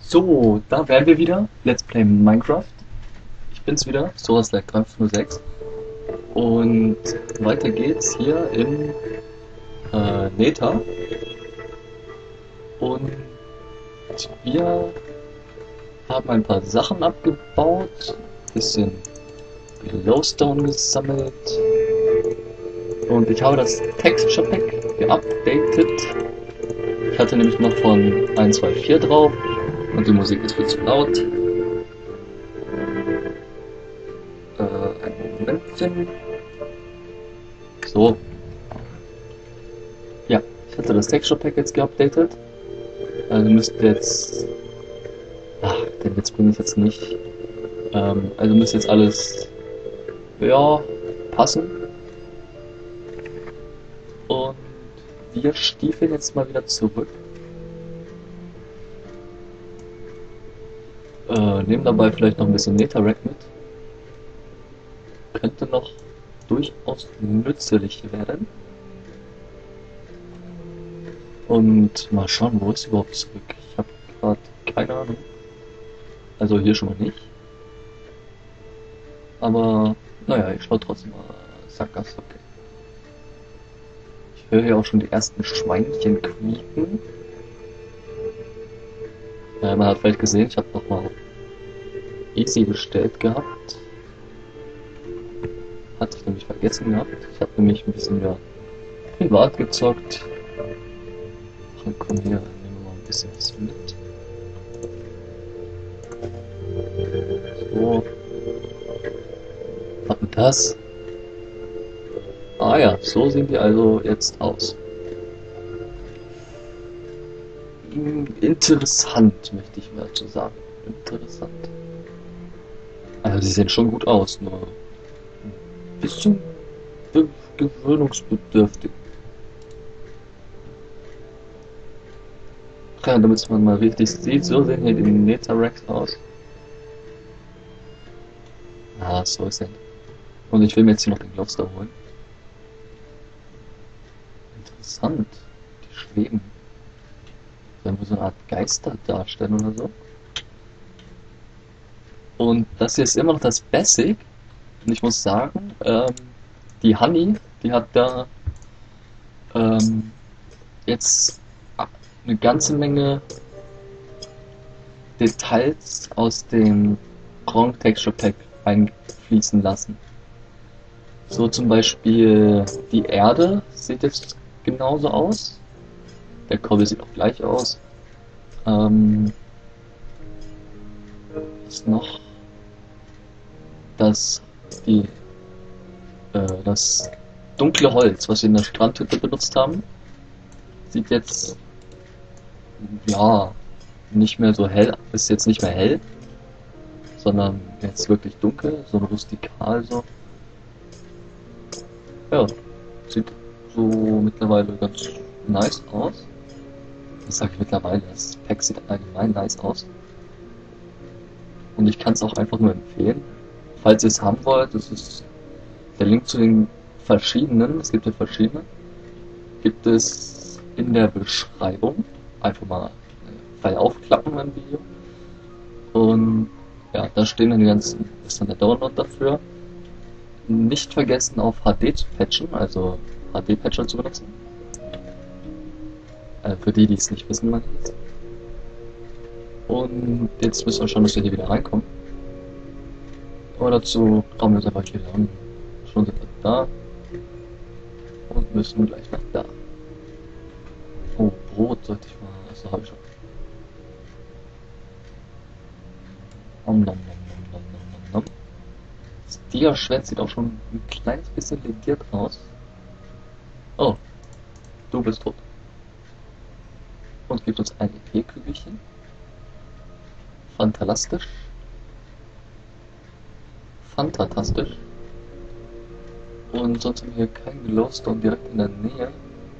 So, da wären wir wieder. Let's Play Minecraft. Ich bin's wieder, SoraSlack306. Und weiter geht's hier im Nether. Und wir haben ein paar Sachen abgebaut, bisschen Glowstone gesammelt. Und ich habe das Texture Pack geupdatet. Ich hatte nämlich noch von 1.2.4 drauf. Und die Musik ist viel zu laut. Ein Momentchen. So. Ja, ich hatte das Texture Pack jetzt geupdatet. Also müsste jetzt... Ach, den Witz bringe ich jetzt nicht. Also müsste jetzt alles... Ja, passen. Und wir stiefeln jetzt mal wieder zurück. Nehmen dabei vielleicht noch ein bisschen Netherrack mit. Könnte noch durchaus nützlich werden. Und mal schauen, wo ist überhaupt zurück? Ich habe gerade keine Ahnung. Also hier schon mal nicht. Aber naja, ich schaue trotzdem mal. Sackgasse, okay. Ich höre hier auch schon die ersten Schweinchen quieken. Man hat vielleicht gesehen, ich habe noch mal auf Easy gestellt gehabt. Hatte ich nämlich vergessen gehabt. Ich habe nämlich ein bisschen mehr privat gezockt. Ach, komm hier, nehmen wir mal ein bisschen was mit. So. Was ist das? Ah ja, so sehen die also jetzt aus. Interessant, möchte ich mal dazu sagen. Interessant. Also die sehen schon gut aus, nur ein bisschen gewöhnungsbedürftig. Ja, damit man mal richtig sieht, so sehen hier die Netherracks aus. Ah, so ist er. Und ich will mir jetzt hier noch den Glowstone holen. Interessant. Die schweben. Sollen wir so eine Art Geister darstellen oder so? Und das hier ist immer noch das Basic. Und ich muss sagen, die Honey, die hat da jetzt eine ganze Menge Details aus dem Ground Texture Pack einfließen lassen. So zum Beispiel die Erde sieht jetzt genauso aus. Der Kobbel sieht auch gleich aus. Ist noch das das dunkle Holz, was wir in der Strandhütte benutzt haben, sieht jetzt ja nicht mehr so hell, ist jetzt nicht mehr hell, sondern jetzt wirklich dunkel, so ein rustikal so. Ja, sieht so mittlerweile ganz nice aus. Das sage ich mittlerweile, das Pack sieht allgemein nice aus. Und ich kann es auch einfach nur empfehlen. Falls ihr es haben wollt, das ist der Link zu den verschiedenen, es gibt ja verschiedene, gibt es in der Beschreibung. Einfach mal Pfeil aufklappen beim Video. Und ja, da stehen dann die ganzen, ist dann der Download dafür. Nicht vergessen auf HD zu patchen, also HD-Patcher zu benutzen. Für die, die es nicht wissen, meine ich jetzt. Und jetzt müssen wir schauen, dass wir hier wieder reinkommen. Aber dazu brauchen wir uns einfach wieder an. Schon sind wir da. Und müssen gleich nach da. Oh, Brot sollte ich mal. Achso, habe ich schon. Nom, nom, nom, nom, nom, nom, nom. Das Dia-Schwert sieht auch schon ein kleines bisschen lediert aus. Oh, du bist tot. Und gibt uns ein EP-Kügelchen. Fantalastisch. Fantatastisch. Und sonst haben wir hier keinen Glowstone direkt in der Nähe.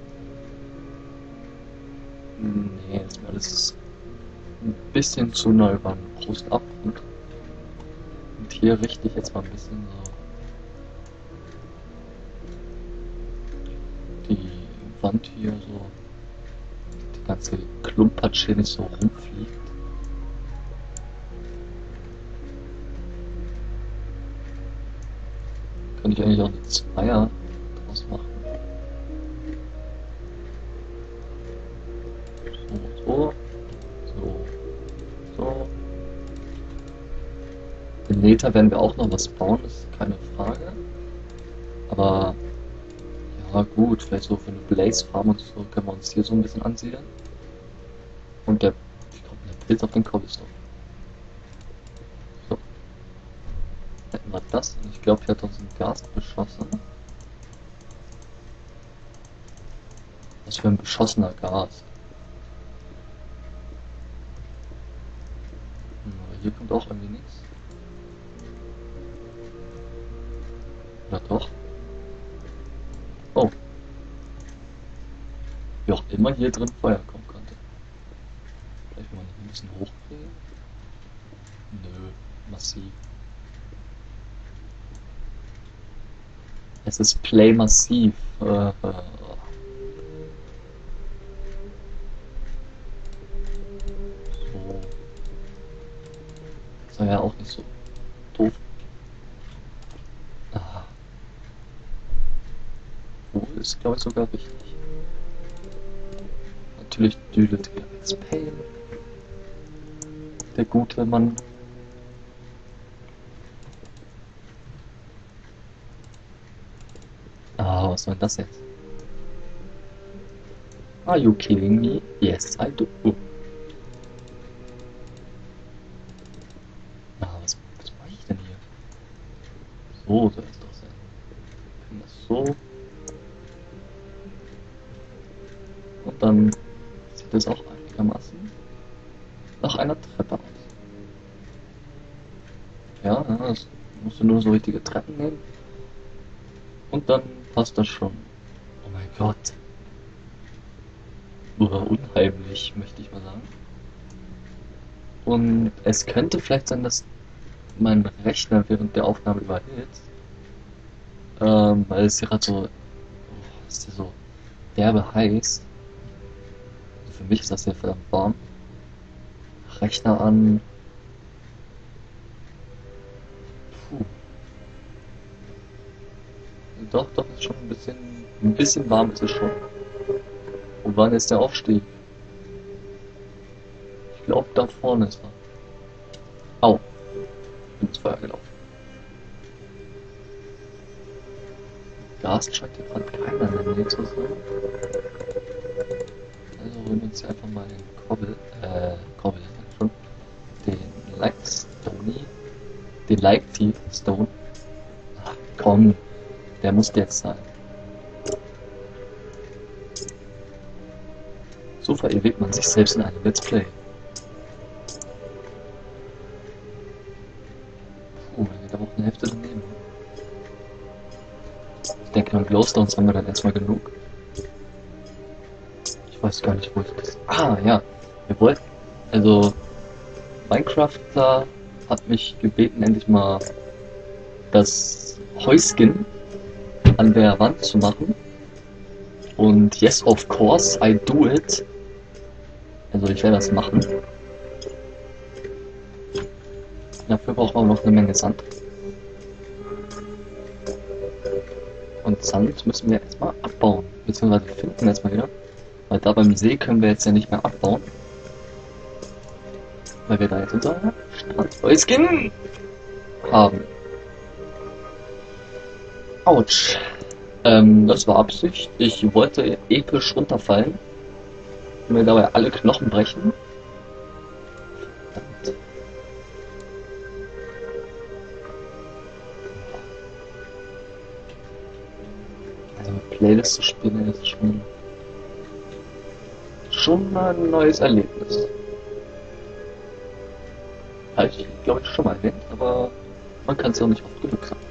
Nee, ist mir alles ein bisschen zu neu beim Prost ab. Und hier richte ich jetzt mal ein bisschen so die Wand hier so, die ganze Klumpatsch hier nicht so rumfliegt. Könnte ich eigentlich auch eine Zweier draus machen. So, so, so. Im Nether werden wir auch noch was bauen, das ist keine Frage. Aber ja gut, vielleicht so für eine Blaze Farm und so können wir uns hier so ein bisschen ansiedeln. Und der Pilz auf den Cobblestone. So. Hätten wir das. Und ich glaube, hier hat uns ein Gast beschossen. Was für ein beschossener Gast. Aber hier kommt auch irgendwie nichts. Oder doch? Oh. Wie auch immer hier drin Feuer kommen könnte. Vielleicht mal ein bisschen hochkriegen. Nö, massiv. Es ist Play massiv. So. Das war ja auch nicht so doof. Ah. Wo ist, glaube ich, sogar richtig. Natürlich Düllet X Pain. Der gute Mann. Ah, was war das jetzt? Are you kidding me? Yes, I do. Ah, was mache ich denn hier? So soll es doch sein. Ich kann das so. Und dann sieht es auch einigermaßen nach einer Treppe aus. Ja, das musst du nur so richtige Treppen nehmen. Und dann passt das schon. Oh mein Gott. Unheimlich, möchte ich mal sagen. Und es könnte vielleicht sein, dass mein Rechner während der Aufnahme überhitzt. Weil es hier gerade so, ist hier so derbe heiß. Also für mich ist das hier verdammt warm. Rechner an. Puh. Doch, ist schon ein bisschen warm ist es schon. Und wann ist der Aufstieg? Ich glaube, da vorne ist er. Au, ich bin ins Feuer gelaufen. Gas scheint hier gerade keiner in der Nähe zu sein. Also holen wir uns hier einfach mal den Kobbel, schon. Den Lightstone Stone. Ach komm, der muss jetzt sein. So verewigt man sich selbst in einem Let's Play. Puh, da geht aber auch eine Hälfte daneben. Ich denke, an Glowstones haben wir dann erstmal genug. Ich weiß gar nicht, wo ich das... Ah, ja. Wir wollten... Also... Minecrafter hat mich gebeten, endlich mal das Häuschen an der Wand zu machen. Und yes, of course, I do it. Also ich werde das machen. Dafür brauchen wir noch eine Menge Sand. Und Sand müssen wir erstmal abbauen. Beziehungsweise finden erstmal wieder. Weil da beim See können wir jetzt ja nicht mehr abbauen. Weil wir da jetzt unser Strandhäuschen haben. Autsch. Das war Absicht. Ich wollte episch runterfallen. Und mir dabei alle Knochen brechen. Verdammt. Also mit Playlist zu spielen ist schon mal ein neues Erlebnis. Habe ich, glaube ich, schon mal erwähnt, aber man kann es ja auch nicht oft genug sagen.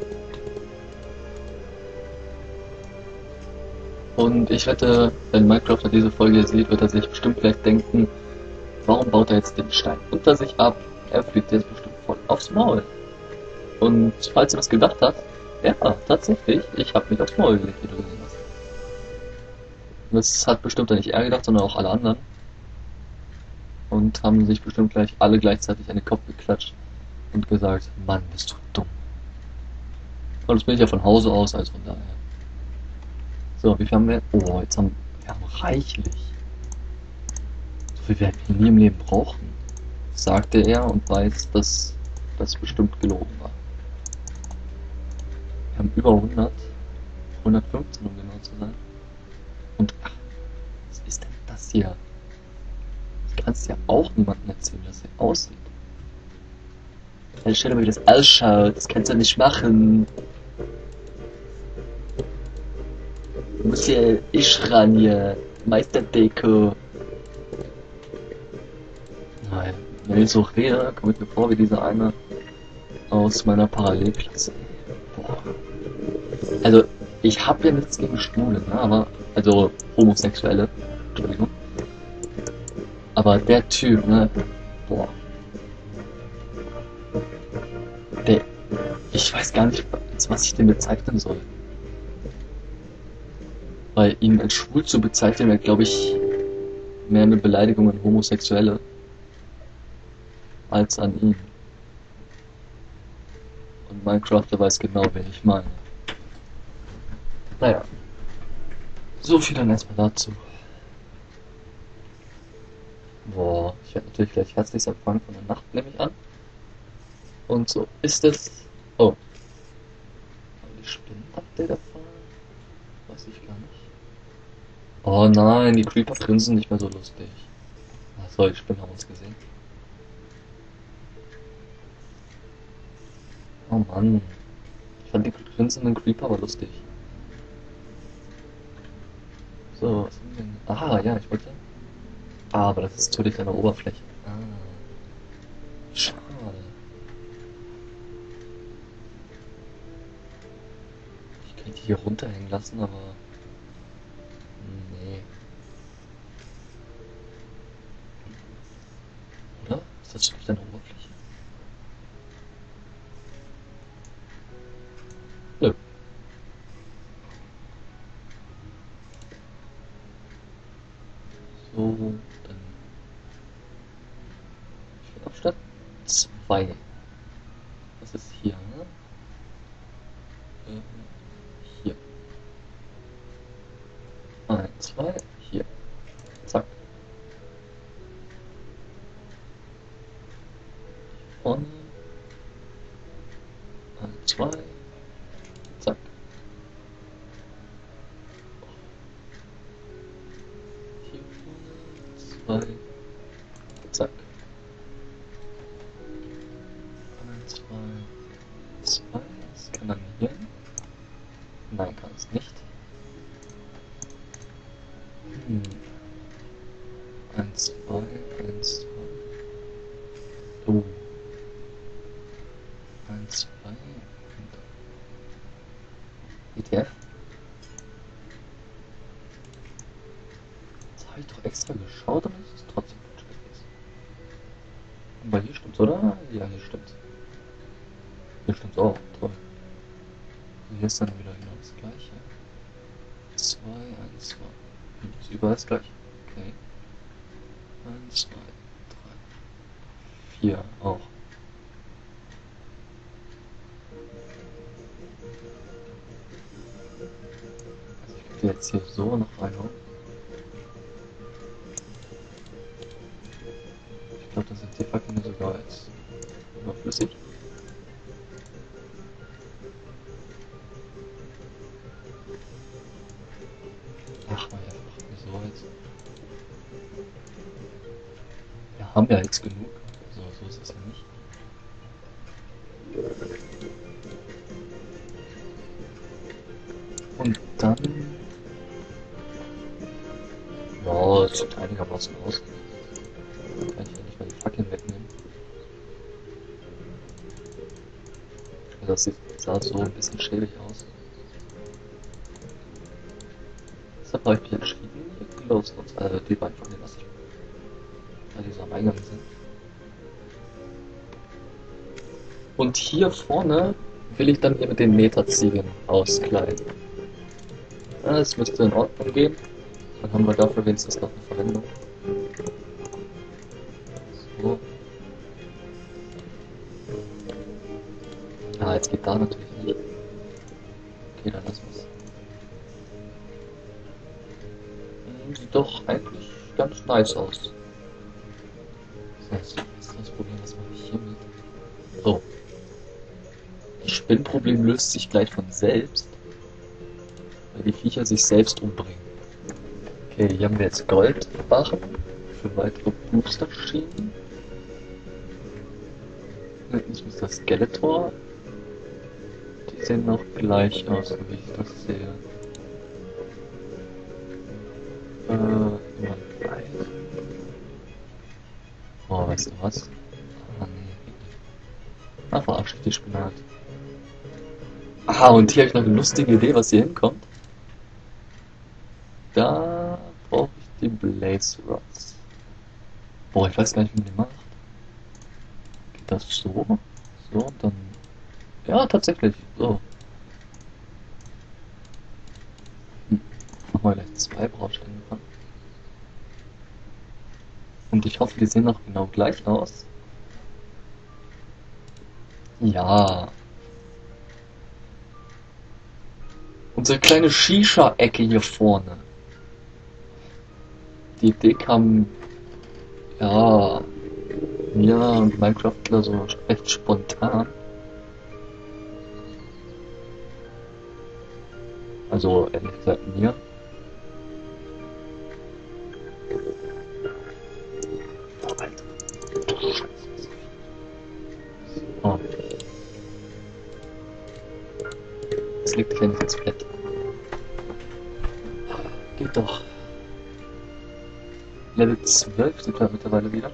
Und ich wette, wenn Minecrafter diese Folge sieht, wird er sich bestimmt vielleicht denken, warum baut er jetzt den Stein unter sich ab? Er fliegt jetzt bestimmt voll aufs Maul. Und falls ihr das gedacht habt, ja, tatsächlich, ich habe mich aufs Maul gelegt, wie du gesehen hast. Und das hat bestimmt nicht er gedacht, sondern auch alle anderen. Und haben sich bestimmt gleich alle gleichzeitig an den Kopf geklatscht und gesagt, Mann, bist du dumm. Und das bin ich ja von Hause aus, also von daher. So, wie viel haben wir? Oh, wir haben reichlich. So viel werden wir nie im Leben brauchen, sagte er und weiß, dass das bestimmt gelogen war. Wir haben über 100, 115 um genau zu sein. Und ach, was ist denn das hier? Du kannst ja auch niemandem erzählen, wie das hier aussieht. Ja, stell dir mal, wie das ausschaut. Das kannst du nicht machen. Du musst hier ich ran hier. Meisterdeko. Nein, wenn ich so rede, komme ich mir vor wie dieser eine aus meiner Parallelklasse. Boah. Also, ich habe ja nichts gegen Schwule, ne? Aber, also Homosexuelle. Entschuldigung. Aber der Typ, ne? Boah. Der, ich weiß gar nicht, als was ich den bezeichnen soll. Weil ihn als schwul zu bezeichnen, wäre, glaube ich, mehr eine Beleidigung an Homosexuelle als an ihn. Und Minecraft, der weiß genau, wen ich meine. Naja, so viel dann erstmal dazu. Boah, ich werde natürlich gleich herzlichst empfangen von der Nacht, nehme ich an. Und so ist es. Oh, haben die Spinnen-Update erfahren? Weiß ich gar nicht. Oh nein, die Creeper grinsen nicht mehr so lustig. Ach so, die Spinnen haben uns gesehen. Oh Mann. Ich fand die grinsenden Creeper aber lustig. So, was haben wir denn? Aha, ja, ich wollte. Ah, aber das ist zu dicht an der Oberfläche. Ah, schade. Ich könnte die hier runterhängen lassen, aber. Nee. Oder? Ist das zu dicht an der Oberfläche? Nö. So, dann. Ich will auf Stadt 2. Was ist hier, ne? Hier. 1, 2, hier. Zack. Vorne. 1, 2. Zack. Hier vorne. 2. Zack. 1, 2. 2. Das kann dann hier hin. Nein, kann es nicht. 1, 2, 1, 2. Oh. 1, 2. ETF? Das habe ich doch extra geschaut, aber es ist trotzdem falsch gewesen. Aber hier stimmt's, oder? Ja, hier stimmt's. Hier stimmt's auch. Toll. Und hier ist dann wieder genau das gleiche. 2, 1, 2. Ist überall das gleiche. Okay. 1, 2, 3. 4 auch. Also ich könnte jetzt hier so noch reinhauen. Ich glaube, das sind die Fackeln sogar jetzt überflüssig. Ach, mal einfach. Wieso jetzt? Wir haben ja jetzt genug. So ist es ja nicht. Und dann. Ja, es sieht einigermaßen aus. Kann ich ja nicht mal die Fackeln wegnehmen. Also das sah so ein bisschen schäbig aus. Deshalb habe ich mich entschieden, die Close Notes, die beiden von denen lasse ich, weil die so am Eingang sind. Und hier vorne will ich dann hier mit den Meterziegen auskleiden. Ja, das müsste in Ordnung gehen. Dann haben wir dafür wenigstens noch eine Verwendung. So. Ah, jetzt geht da natürlich nicht. Okay, dann lassen wir's. Sieht doch eigentlich ganz nice aus. Das heißt, was ist das Problem? Was mache ich hiermit? So. Das Spinnproblem löst sich gleich von selbst, weil die Viecher sich selbst umbringen. Okay, hier haben wir jetzt Goldbarren für weitere Booster-Schienen. Hinten ist das Skeletor. Die sehen noch gleich aus, so wie ich das sehe. Jemand weiß. Oh, weißt du was? Ah, nee. Ah, verarsche ich die Spinat. Ah, und hier habe ich noch eine lustige Idee, was hier hinkommt. Da brauche ich die Blaze Rods. Boah, ich weiß gar nicht, wie man die macht. Geht das so? So, und dann... Ja, tatsächlich, so. Machen wir gleich 2 Bausteine von. Und ich hoffe, die sehen noch genau gleich aus. Ja. Unsere kleine Shisha-Ecke hier vorne. Die Idee kam, ja, mir und Minecraftler so recht spontan. Also, ehrlich gesagt, mir. Oh, Alter. Oh. Das liegt gleich ins Bett. Geht doch. Level 12 sind wir mittlerweile wieder.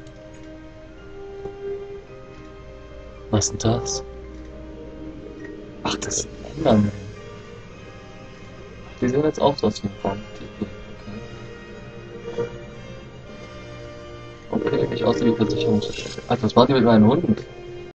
Was ist denn das? Ach, das sind Endermen. Die sehen jetzt auch so aus wie ein Baum. Okay, nicht aus wie Versicherungsverschäftung. Alter, was machen die mit meinem Hund?